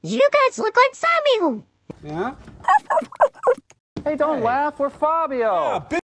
You guys look like Fabio. Yeah? Hey, don't laugh. We're Fabio. Yeah,